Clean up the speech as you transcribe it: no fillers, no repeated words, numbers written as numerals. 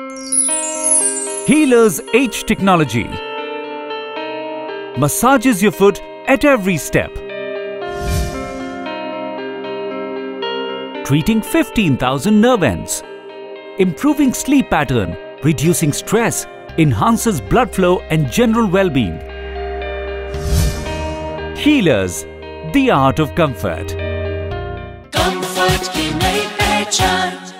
Healers H technology massages your foot at every step, treating 15,000 nerve ends, improving sleep pattern, reducing stress, enhances blood flow and general well-being. Healers, the art of comfort. Comfort की नई पहचान।